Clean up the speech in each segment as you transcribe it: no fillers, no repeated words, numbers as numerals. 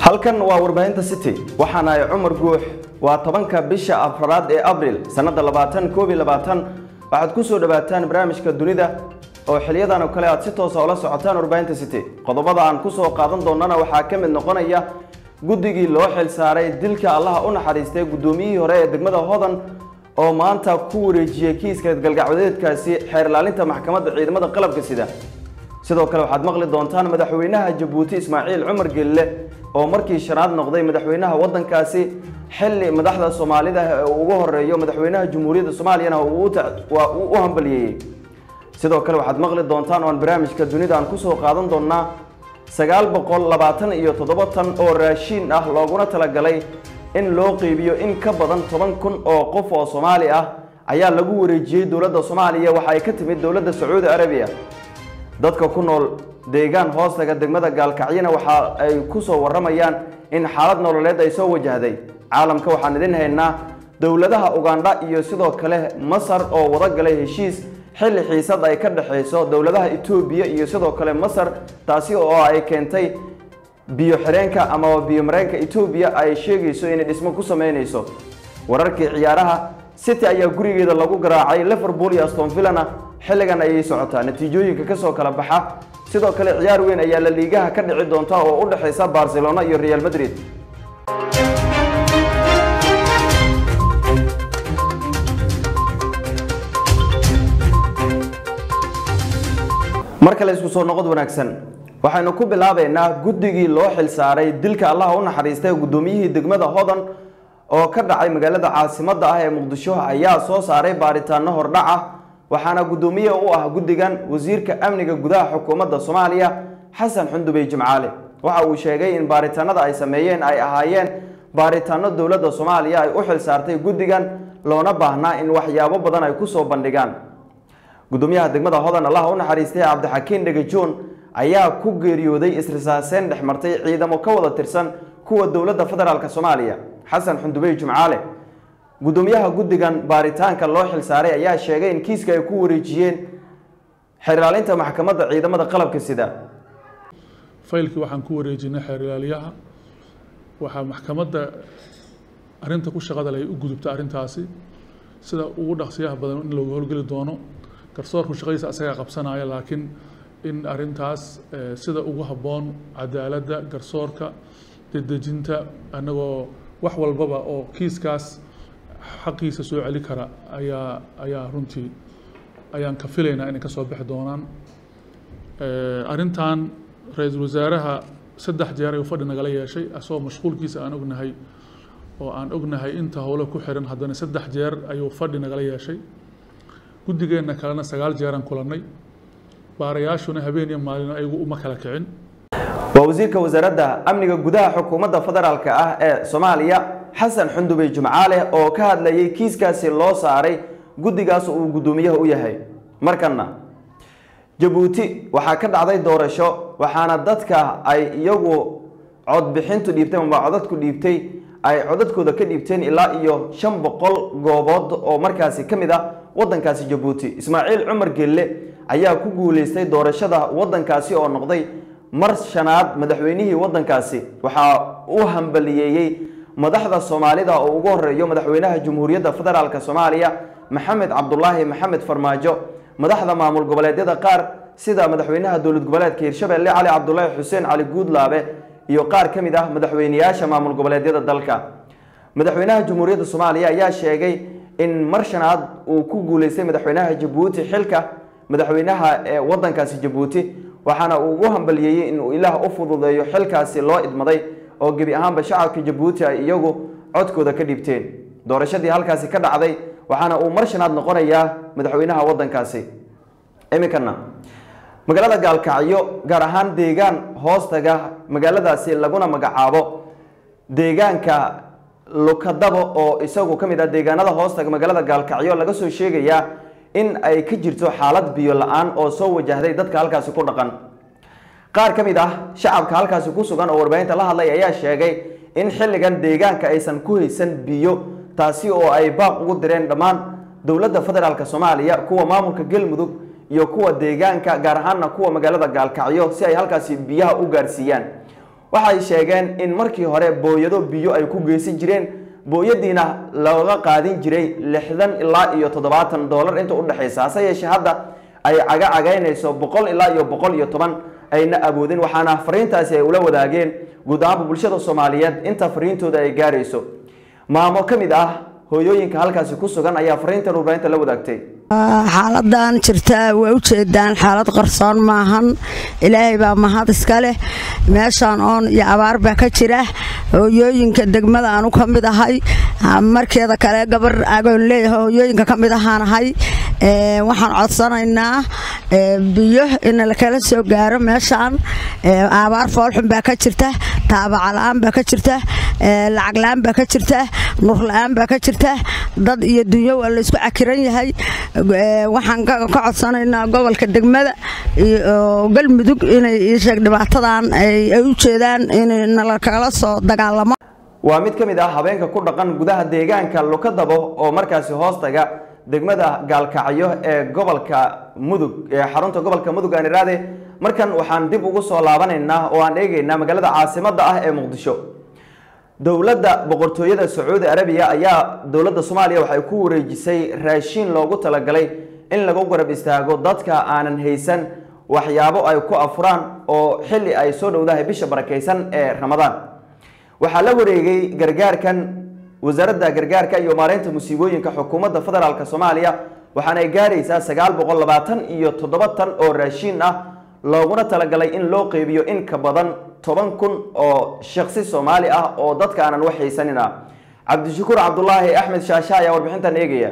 halkan waa warbaahinta city waxaana ay Cumar Guux waa 10ka bisha afraad ee Abriil sanada 2022 waxaad ku soo dhawaataan barnaamijka dunida oo xiliyadan oo kale aad si toos ah ula socotaan warbaahinta city qodobada aan ku soo qaadan doonana waxa ka mid noqonaya guddigii loo xil saaray dilka Allah u naxariistay gudoomiyihii hore ee degmada Hodan oo maanta ku wareejiyay kiiska galgacwadeedkaasi xeer ilaalinta maxkamadda ciidamada qalabka sida sidoo kale waxaad maqli doontaan madaxweynaha Jabuuti Ismaaciil Cumar Gelle oo markii shanaad noqday madaxweynaha wadankaasi xilli madaxda Soomaalida ugu horeeyo madaxweynaha Jamhuuriyadda Soomaaliya uu hambaliyay sidoo kale waxaad maqli doontaan oo barnaamijka dunida aan ku soo qaadan doonaa 927 oo raashin ah looguna talagalay in loo qeybiyo in ka badan 10,000 oo qof oo Soomaali ah ayaa lagu wareejiyay dawladda Soomaaliya waxa ay ka timid dawladda Sacuudi Arabiya dadka ku nool deegaan hoostaga degmada Gaalkacyina waxa ay ku soo waramayaan in xaalad nololeed ay soo wajahday caalamka waxaan idin haynaa dawladaha Uganda iyo sidoo kale Masar oo wada galay heshiis xilli xiisad ay ka dhaxayso dawladaha Itoobiya iyo sidoo kale Masar taasi oo ay keentay biyo xireenka ama biyo mareenka Itoobiya ay sheegayso in dhismo ku sameynayso wararkii ciyaaraha City ayaa gurigeeda lagu garaacay Liverpool iyo Aston Villa xilligan ay socotaa natiijooyinka ka soo kala baxa sidoo kale ciyaar weyn ayaa la liigaha ka dhici doonta oo u dhaxaysa Barcelona iyo Real Madrid marka la isku soo noqod wanaagsan waxaynu ku bilaabeynaa guddigii loo xil saaray dilka Allah u naxariistay gudoomiyihii degmada Hodan oo ka dhacay magaalada caasimadda ah ee Muqdisho ayaa soo saaray baaritaano hordhac ah waxaana gudoomiye u ah guddigan wasiirka amniga gudaha xukuumadda Soomaaliya Xasan Xundubey Jimcaale waxa uu sheegay in baaritaanada ay sameeyeen ay ahaayeen baaritaano dawladda Soomaaliya ay u xil saartay guddigan loona baahnaa in waxyaabo badan ay ku soo bandhigaan gudoomiyaha degmada Hodan Allah u naxariistay Cabdixakiin Dhagajoon ayaa ku geeriyooday isrisaaseen dhexmartay ciidamo ka wada tirsan kuwa dawladda federaalka Soomaaliya Xasan Xundubey Jimcaale gudoomiyaha guddigan baaritaanka loo xil saaray ayaa sheegay in kiiska ay ku wareejiyeen xeer ilaalinta maxkamadda ciidamada qalabka sida faylkii waxaan ku wareejinay xeer ilaaliyaha waxa maxkamadda arinta ku shaqada leh u gudubta arintaasi sida ugu dhaqsiyaha badan in loo howlgali doono garsoorku shaqadiisa asaga qabsanaya laakiin in arintaas sida ugu haboon cadaaladda garsoorka dedejinta anagoo wax walbaba oo kiiskaas xaqiisa soo celi kara ayaa runtii ayaan ka filaynaa inay ka soo bixi doonaan arintan ra'iisul wasaaraha 3 jeer ay fadhi nagala yeeshay asoo mashquulkiisa aan ognahay inta howlo ku xiran haddana 3 jeer ayuu fadhi nagala yeeshay guddigeena kalena 9 jeer aan kulanay baarayaashuna habeen iyo maalin ayagu uma kala kicin wasiirka wasaaradda amniga gudaha xukuumadda federaalka ah ee Soomaaliya Xasan Xundubey Jimcaale oo ka hadlayay kiiskaasi loo saaray guddigaas uu gudoomiyaha u yahay markana Jabuuti waxa ka dhacday doorasho waxaana dadka ay iyagu cod bixintu dhiibtay ama codadku dhiibtay ay codadkooda ka dhiibteen ilaa iyo 500 goobood oo markaasi kamid ah wadankaasi Jabuuti Ismaaciil Cumar Gelle ayaa ku guuleystay doorashada wadankaasi oo noqday mar shanaad madaxweynihii wadankaasi waxa uu hambaliyay madaxda Soomaalida oo ugu horeeyo madaxweynaha Jamhuuriyadda Federaalka Soomaaliya Maxamed Cabdullaahi Maxamed Farmaajo madaxda maamul goboleedyada qaar sida madaxweynaha dawlad goboleedka Hirshabelle Cali Cabdullaahi Xuseen Cali Guudlaabe iyo qaar kamid ah madaxweynayaasha maamul goboleedyada dalka madaxweynaha Jamhuuriyadda Soomaaliya ayaa sheegay in mar shanaad uu ku guuleystay madaxweynaha Jabuuti xilka madaxweynaha ee wadankaasi Jabuuti waxaana uu ugu hambaliyay in uu Ilaah u fududeeyo xilkaasi loo idmaday oo gabi ahaanba shacabka Jabuuti ay iyagu codkooda ka dhibteen doorashadii halkaasi ka dhacday waxaana uu mar shanaad noqonayaa madaxweynaha wadankaasi imikana magaalada Gaalkacyo gaar ahaan deegaan hoostaga magaaladaasi laguna magacaabo deegaanka Lokadabo oo isagu kamid ah deegaanada hoostaga magaalada Gaalkacyo laga soo sheegayaa in ay ka jirto xaalad biyo la'aan oo soo wajahday dadka halkaasi ku dhaqan qaar kamid ah shacabka halkaasi ku sugan oo warbaahinta la hadlay ayaa sheegay in xilligan deegaanka aysan ku haysan biyo taasi oo ay baaq ugu direen dhammaan dawladda federaalka Soomaaliya kuwa maamulka Galmudug iyo kuwa deegaanka gaar ahaan kuwa magaalada Gaalkacyo si ay halkaasi biyaha u gaarsiiyaan waxay sheegeen in markii hore booyado biyo ay ku geysan jireen booyadiina looga qaadin jiray 60 ilaa iyo 70 dollar inta u dhaxaysa hase yeeshee hadda ay cagaynayso 100 ilaa iyo 110 ayna awoodin waxaana fariintaasi ay ula wadaageen guud ahaan bulshada Soomaaliyeed inta fariintooda ay gaarayso maamo kamid ah hooyooyinka halkaasi ku sugan ayaa fariintan warbaahinta la wadaagtay xaaladan jirta way u jeedaan xaalad qarsoon maahan ilaahay baa mahad iska leh meeshan oon iyo abaar baa ka jira hooyooyinka degmada aanu ka mid ahay markeeda kale gabar agoon leeyahay hooyooyinka ka mid ahaanahay waxaan codsanaynaa biyo in la kala soo gaaro meeshan abaar foolxun baa ka jirta taabac la'aan baa ka jirta lacag la'aan baa ka jirta nur la'aan baa ka jirta dad iyo dunyo waa la isku cakiran yahay waxaan ka codsanaynaa gobolka degmada iyo galmudug inay sheeg dhibaatadan ay u jeedaan in la kala soo dagaalamo waa mid kamid ah habeenka ku dhaqan gudaha deegaanka Lokadabo oo markaasi hoostaga degmada Gaalkacyo ee gobolka Mudug ee xarunta gobolka Mudug aan iraade markan waxaan dib ugu soo laabanaynaa oo aan eegaynaa magaalada caasimadda ah ee Muqdisho dowladda boqortooyada Sacuudi Arabiya ayaa dowladda Soomaaliya waxay ku wareejisay raashin loogu talagalay in lagu garab istaago dadka aanan haysan waxyaabo ay ku afuraan oo xilli ay soo dhowdahay bisha barakeysan ee Ramadaan waxa la wareegay gargaarkan wasaaradda gargaarka iyo maareynta musiibooyinka xukuumadda federaalka Soomaaliya waxaana ay gaaraysaa 927 tan oo raashin ah looguna talagalay in loo qeybiyo in ka badan 10,000 oo shakhsi Soomaali ah oo dadka aanan wax haysanin ah Cabdishakuur Cabdullaahi Axmed Shaasha ayaa warbixintan eegaya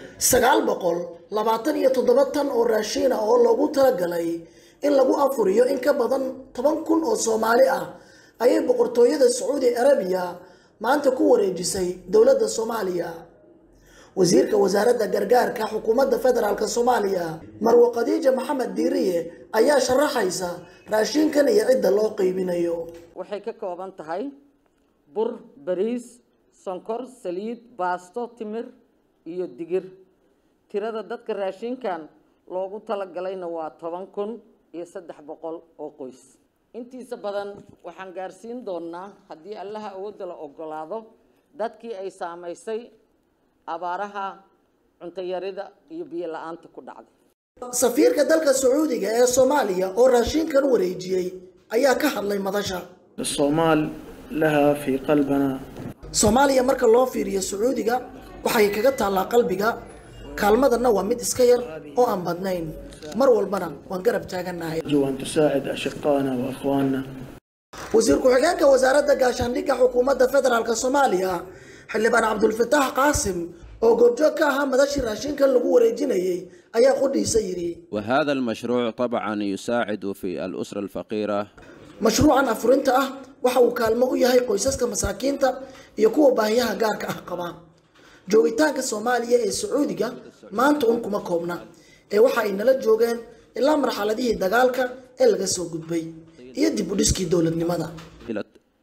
927 tan oo raashin ah oo loogu talagalay in lagu afuriyo in ka badan 10,000 oo Soomaali ah ayay boqortooyada Sacuudi Arabiya maanta ku wareejisay dowladda Soomaaliya wasiirka wasaaradda gargaarka xukuumadda federaalka Soomaaliya Marwo Khadiija Maxamed Diiriye ayaa sharaxaysa raashinkan iyo cidda loo qaybinayo waxay ka kooban tahay bur bariis sonkor saliid baasto timir iyo digir tirada dadka raashinkan loogu talagalayna waa 10,300 oo qoys intiisa badan waxaan gaarsiin doonaa haddii Allaha awoodda la ogolaado dadkii ay saameysay abaaraha cunto yarida iyo biyo la'aanta ku dhacday safiirka dalka Sacuudiga ee Soomaaliya oo raashinkan wareejiyay ayaa ka hadlay madasha Soomaal laha fi qalbana Soomaaliya marka loo fiiriyo Sacuudiga waxay kaga taalaa qalbiga kaalmadana waa mid iska yar oo aan badnayn mar walbana waan garab taaganahay juwan tusaacid ashqaana wa akhwaana wasiir ku-xigeenka wasaaradda gaashaandhigga xukuumadda federaalka Soomaaliya xildhibaan Cabdulfataax Qaasim oo goobjoog ka ahaa madashii raashinkan lagu wareejinayay ayaa qudhiisa yiri وهذا المشروع طبعا يساعد في الأسرة الفقيرة mashruucan afurinta ah waxa uu kaalmo u yahay qoysaska masaakiinta iyo kuwa baahiyaha gaarka ah qaba joogitaanka Soomaaliya ee Sacuudiga maanta kuma koobna ee waxa ay nala joogeen ilaa marxaladihii dagaalka ee laga soo gudbay iyo dib u dhiskii dowladnimada إلى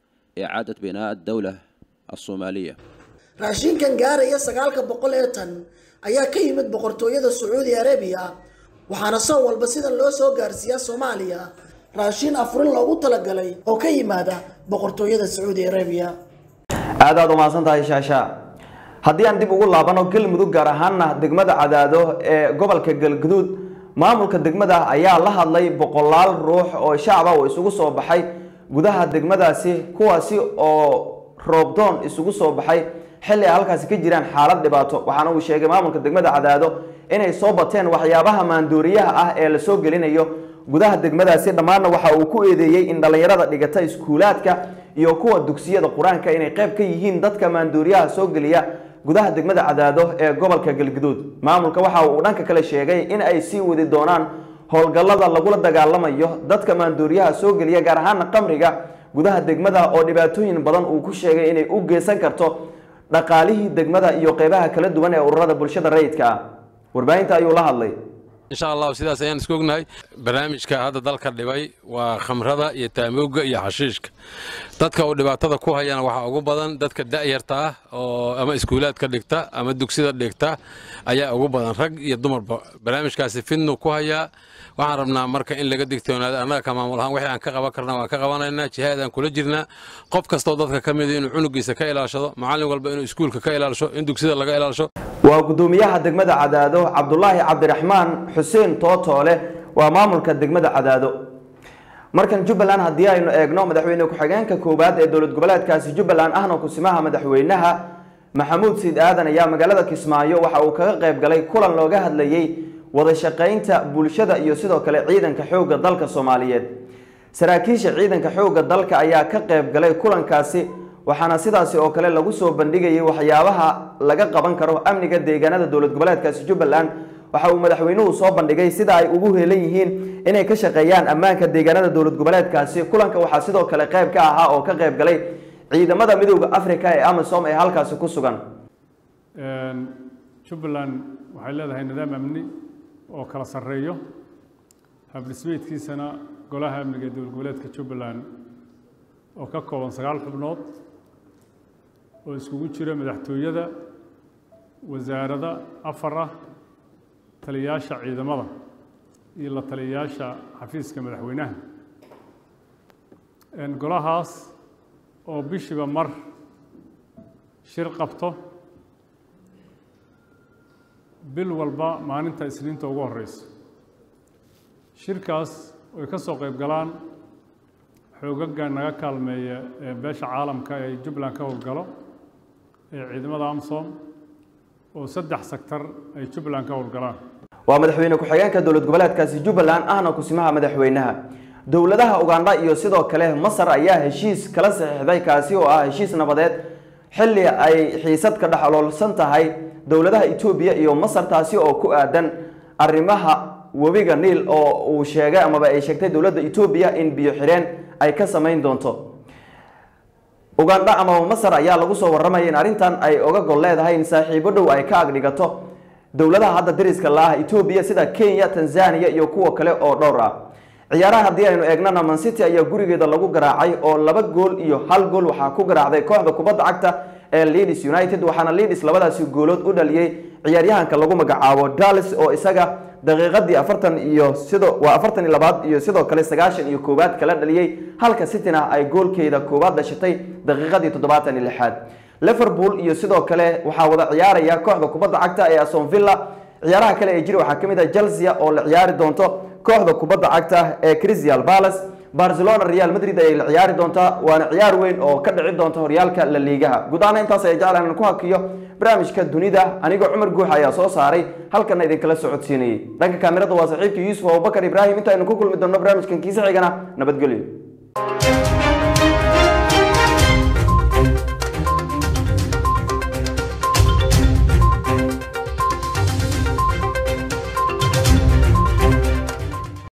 إعادة بناء الدولة الصومالية raashinkan gaaraya 900 tan ayaa ka yimid boqortooyada Sacuudi Arabiya waxaana soo walba sida loo soo gaarsiiyaa Soomaaliya raashin afurin loogu talagalay oo ka yimaada boqortooyada Sacuudi Arabiya aad u maasantahay Shaasha haddii aan dib ugu laabano galmudug gaar ahaanna degmada Cadaado ee gobolka Galgaduud maamulka degmada ayaa la hadlay boqolaal ruux oo shacab ah oo isugu soo baxay gudaha degmadaasi kuwaasi oo roobdoon isugu soo baxay xilli halkaasi ka jiraan xaalad dhibaato waxaana uu sheegay maamulka degmada Cadaado inay soo bateen waxyaabaha maandooriyaha ah ee la soo gelinayo gudaha degmadaasi dhamaana waxa uu ku eedeeyay in dhalinyarada dhigata iskuulaadka iyo kuwa dugsiyada Quraanka inay qayb ka yihiin dadka maandooriyaha soo geliya gudaha degmada Cadaado ee gobolka Galgaduud maamulka waxa uu dhanka kale sheegay in ay sii wadi doonaan howlgallada lagu la dagaalamayo dadka maandooriyaha soo geliya gaar ahaan qamriga gudaha degmada oo dhibaatooyin badan uu ku sheegay inay u geysan karto dhaqaalihii degmada iyo qaybaha kala duwan ee ururada bulshada rayidka ah warbaahinta ayuu la hadlay إن شاء الله سيدا سيان سكوغناي برنامج كهذا دالك الدبي وخمرة يتاموج يحشيشك دتك ودبعتها كوها يعني وح أقول بدن دتك الدائرة أما إسكولات كدكتا أما الدكسيد الدكتا أيا أقول بدن رج يدمر برنامج كاسفين وكوها وعربنا مركا إن لقد دكتونا أنا كمان والله وحي عن كغا بكرنا وكغوانا إن هذا كل جرنا قف كاستودتك كمدين عنق يسكاي إلى شو معلم قلب إنه إسكول كاي إلى شو إن دكسيد لقى إلى شو وقدوميها دقمدا عدادو عبد الله عبد الرحمن حسين توتوله ومامولك دقمدا عدادو markan Jubbaland hadii aynu eegno madaxweyne ku xigeenka koobaad ee dawlad goboleedkaasi Jubbaland ahna ku simaha madaxweynaha Maxamuud Siid Aadan ayaa magaalada Kismaayo waxa uu kaga qayb galay kulan looga hadlayay wada shaqeynta bulshada iyo sidoo kale ciidanka xoogga dalka Soomaaliyeed saraakiisha ciidanka xoogga dalka ayaa ka qayb galay kulankaasi waxaana sidaas oo kale lagu soo bandhigay waxyaabaha laga qaban karo amniga deegaanada dawlad goboleedkaasi Jubbaland waxa uu madaxweynuhu soo bandhigay sida ay ugu heelan yihiin inay ka shaqeeyaan ammaanka deegaanada dawlad goboleedkaasi kulanka waxa sidoo kale qayb ka ahaa oo ka qayb galay ciidamada midowga Afrika ee AMISOM ee halkaas ku sugan Jubbaland waxay leedahay nidaam amni oo kala sareeyo habdhismeedkiisana golaha amniga dawlad goboleedka Jubbaland oo ka kooban 9 xubnood oo isugu jira madaxtooyada wasaaradda afar taliyaasha ciidamada iyo la taliyaasha xafiiska madaxweynaha golahaas oo bishiba mar shir qabto bil walba maalinta isniinta ugu horeysa shirkaas oo ka soo qayb galaan xoogaga naga kaalmeeya beesha caalamka ee Jubbaland ka howlgalo ee ciidamada AMISOM oo 3 sektor ay Jubbaland ka howlgalaan waa madaxweyne ku xigeenka dawlad goboleedkaasi Jubbaland ahna ku simaha madaxweynaha dawladaha Uganda iyo sidoo kale Masar ayaa heshiis kala saxiixday kaasi oo ah heshiis nabadeed xilli ay xiisad ka dhaxaloolsan tahay dawladaha Itoobiya iyo Masar taasi oo ku aadan arrimaha wabiga Niil oo uu sheegay ama ay sheegtay dawladda Itoobiya in biyo xireen ay ka sameyn doonto Uganda ama Masar ayaa lagu soo warramay in arrintan ay uga gol leedahay in saaxiibo dhow ay ka agdhigato dawladaha hadda dariska la ah Itoobiya sida Kenya, Tanzania iyo kuwa kale oo dhowr ah ciyaaraha hadii aynu eegnana Man City ayaa gurigeeda lagu garaacay oo 2 gool iyo 1 gool waxa ku garaacday kooxda kubadda cagta ee Leeds United waxaana Leeds labadaasi goolood u dhaliyay ciyaaryahanka lagu magacaabo Dallas oo isaga daqiiqadii 40 iyo sidoo waa 42 iyo sidoo kale 91 kala dhaliyay halka City-na ay goolkeeda koobaad dhashatay daqiiqadii 76 Liverpool iyo sidoo kale waxa wada ciyaaraya kooxda kubadda cagta ee Aston Villa ciyaaraha kale ee jira waxa kamid ah Chelsea oo la ciyaari doonto kooxda kubadda cagta ee Crystal Palace Barcelona Real Madrid ay la ciyaari doonta waana ciyaar weyn oo ka dhici doonta horyaalka La Liga gudaana intaas ay jeclaan ku hakiyo barnaamijka dunida aniga Umar Guux ayaa soo saaray halkan idin kala socodsiinay dhanka kaamirada waa saaxiibkii Yuusuf Abubakar Ibrahim inta aynu ku kulmi doono barnaamijkan kiisa xigana nabadgelyo